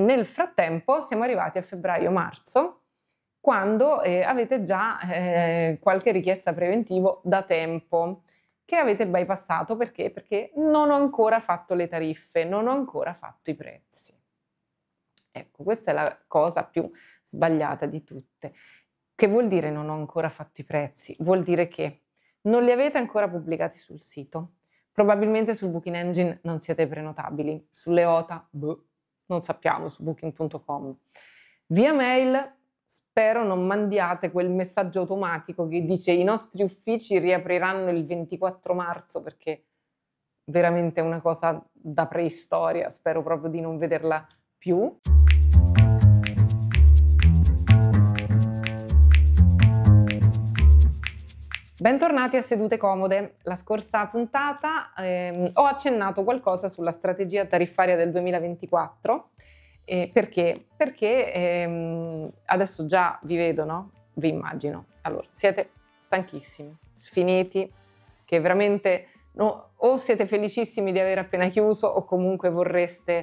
nel frattempo siamo arrivati a febbraio-marzo, quando avete già qualche richiesta preventivo da tempo, che avete bypassato perché? Perché non ho ancora fatto le tariffe, non ho ancora fatto i prezzi. Ecco, questa è la cosa più sbagliata di tutte. Che vuol dire non ho ancora fatto i prezzi? Vuol dire che non li avete ancora pubblicati sul sito. Probabilmente sul Booking Engine non siete prenotabili, sulle OTA, boh, non sappiamo, su booking.com. Via mail spero non mandiate quel messaggio automatico che dice i nostri uffici riapriranno il 24 marzo perché veramente è una cosa da preistoria, spero proprio di non vederla più. Bentornati a Sedute Comode. La scorsa puntata ho accennato qualcosa sulla strategia tariffaria del 2024. Perché? Perché adesso già vi vedo, no? Vi immagino. Allora, siete stanchissimi, sfiniti, che veramente o siete felicissimi di aver appena chiuso o comunque vorreste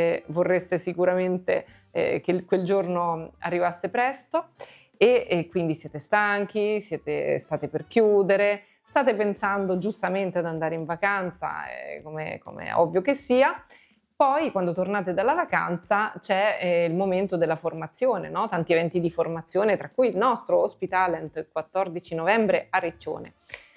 sicuramente che quel giorno arrivasse presto. E quindi siete stanchi, state per chiudere, state pensando giustamente ad andare in vacanza, come è ovvio che sia. Poi quando tornate dalla vacanza c'è il momento della formazione, no? Tanti eventi di formazione, tra cui il nostro Hospitalent il 14 novembre a Riccione.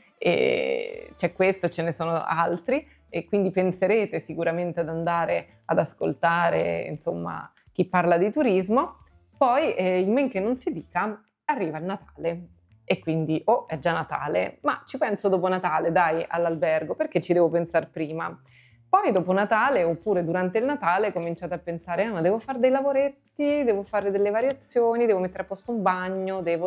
C'è questo, ce ne sono altri e quindi penserete sicuramente ad andare ad ascoltare, insomma, chi parla di turismo. Poi, in men che non si dica, arriva il Natale e quindi è già Natale, ma ci penso dopo Natale, dai, all'albergo, perché ci devo pensar prima? Poi dopo Natale, oppure durante il Natale, cominciate a pensare: ma devo fare dei lavoretti, devo fare delle variazioni, devo mettere a posto un bagno, devo.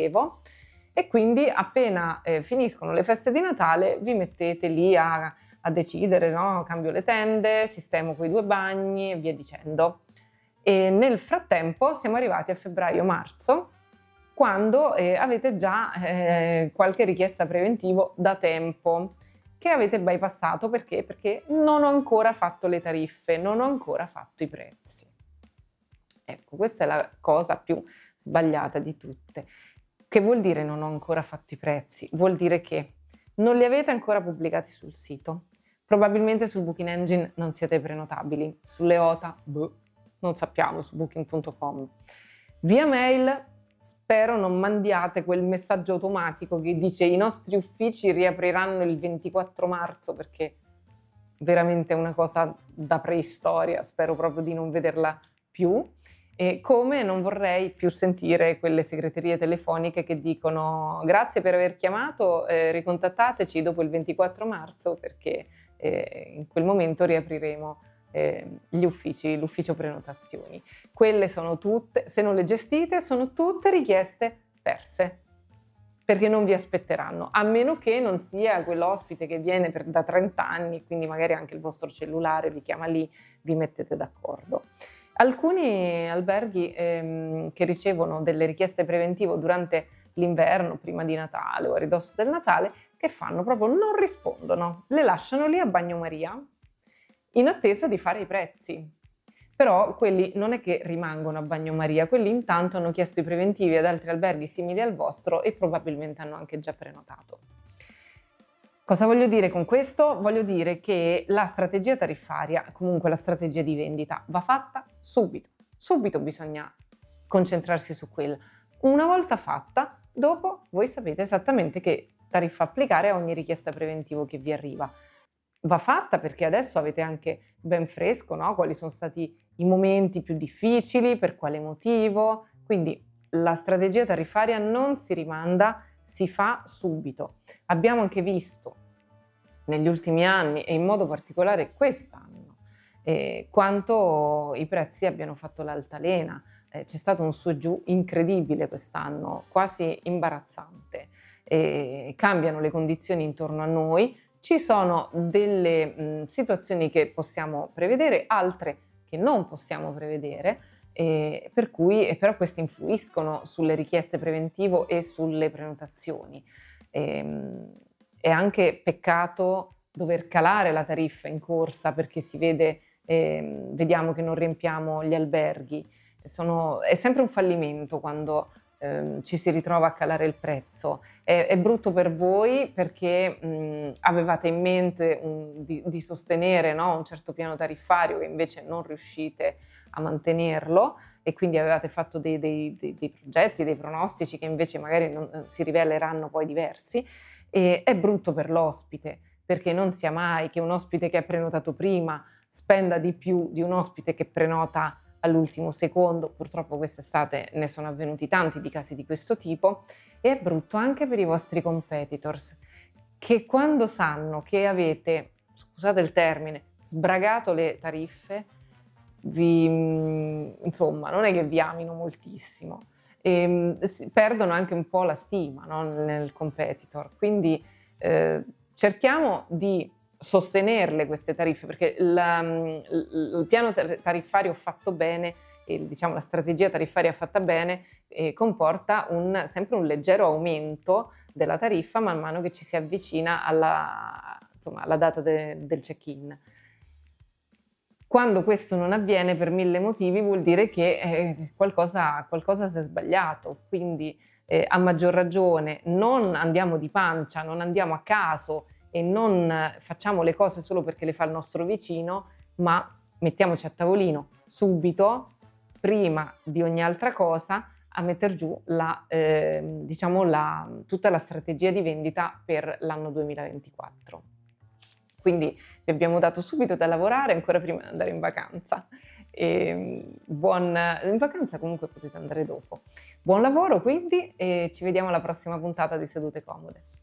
E quindi appena finiscono le feste di Natale, vi mettete lì a decidere, no? Cambio le tende, sistemo quei 2 bagni e via dicendo. E nel frattempo siamo arrivati a febbraio-marzo, quando avete già qualche richiesta preventivo da tempo, che avete bypassato perché? Perché non ho ancora fatto le tariffe, non ho ancora fatto i prezzi. Ecco, questa è la cosa più sbagliata di tutte. Che vuol dire non ho ancora fatto i prezzi? Vuol dire che non li avete ancora pubblicati sul sito. Probabilmente sul Booking Engine non siete prenotabili, sulle OTA, boh, non sappiamo, su booking.com. Via mail spero non mandiate quel messaggio automatico che dice i nostri uffici riapriranno il 24 marzo perché veramente è una cosa da preistoria, spero proprio di non vederla più. E come non vorrei più sentire quelle segreterie telefoniche che dicono grazie per aver chiamato, ricontattateci dopo il 24 marzo perché in quel momento riapriremo gli uffici, l'ufficio prenotazioni. Quelle sono tutte, se non le gestite, sono tutte richieste perse, perché non vi aspetteranno, a meno che non sia quell'ospite che viene da 30 anni, quindi magari anche il vostro cellulare vi chiama lì, vi mettete d'accordo. Alcuni alberghi che ricevono delle richieste preventive durante l'inverno, prima di Natale o a ridosso del Natale, che fanno? Proprio non rispondono, le lasciano lì a bagnomaria in attesa di fare i prezzi. Però quelli non è che rimangono a bagnomaria, quelli intanto hanno chiesto i preventivi ad altri alberghi simili al vostro e probabilmente hanno anche già prenotato. Cosa voglio dire con questo? Voglio dire che la strategia tariffaria, comunque la strategia di vendita, va fatta subito. Subito bisogna concentrarsi su quella. Una volta fatta, dopo voi sapete esattamente che tariffa applicare a ogni richiesta preventivo che vi arriva. Va fatta perché adesso avete anche ben fresco, no? Quali sono stati i momenti più difficili, per quale motivo. Quindi la strategia tariffaria non si rimanda, si fa subito. Abbiamo anche visto negli ultimi anni e in modo particolare quest'anno quanto i prezzi abbiano fatto l'altalena. C'è stato un su e giù incredibile quest'anno, quasi imbarazzante. Cambiano le condizioni intorno a noi. Ci sono delle situazioni che possiamo prevedere, altre che non possiamo prevedere, per cui però queste influiscono sulle richieste preventivo e sulle prenotazioni. È anche peccato dover calare la tariffa in corsa perché si vede vediamo che non riempiamo gli alberghi. È sempre un fallimento quando ci si ritrova a calare il prezzo. È brutto per voi perché avevate in mente di sostenere, no, un certo piano tariffario che invece non riuscite a mantenerlo, e quindi avevate fatto dei progetti, dei pronostici che invece magari non si riveleranno poi diversi. E è brutto per l'ospite, perché non sia mai che un ospite che ha prenotato prima spenda di più di un ospite che prenota all'ultimo secondo. Purtroppo quest'estate ne sono avvenuti tanti di casi di questo tipo, e è brutto anche per i vostri competitors, che quando sanno che avete, scusate il termine, sbragato le tariffe, insomma, non è che vi amino moltissimo. Perdono anche un po' la stima, no, nel competitor. Quindi cerchiamo di sostenerle queste tariffe, perché il piano tariffario fatto bene, diciamo la strategia tariffaria fatta bene, comporta sempre un leggero aumento della tariffa man mano che ci si avvicina insomma, alla data del check-in. Quando questo non avviene per 1000 motivi, vuol dire che qualcosa si è sbagliato. Quindi a maggior ragione non andiamo di pancia, non andiamo a caso e non facciamo le cose solo perché le fa il nostro vicino, ma mettiamoci a tavolino subito, prima di ogni altra cosa, a metter giù diciamo tutta la strategia di vendita per l'anno 2024. Quindi vi abbiamo dato subito da lavorare ancora prima di andare in vacanza. In vacanza comunque potete andare dopo. Buon lavoro quindi, e ci vediamo alla prossima puntata di Sedute Comode.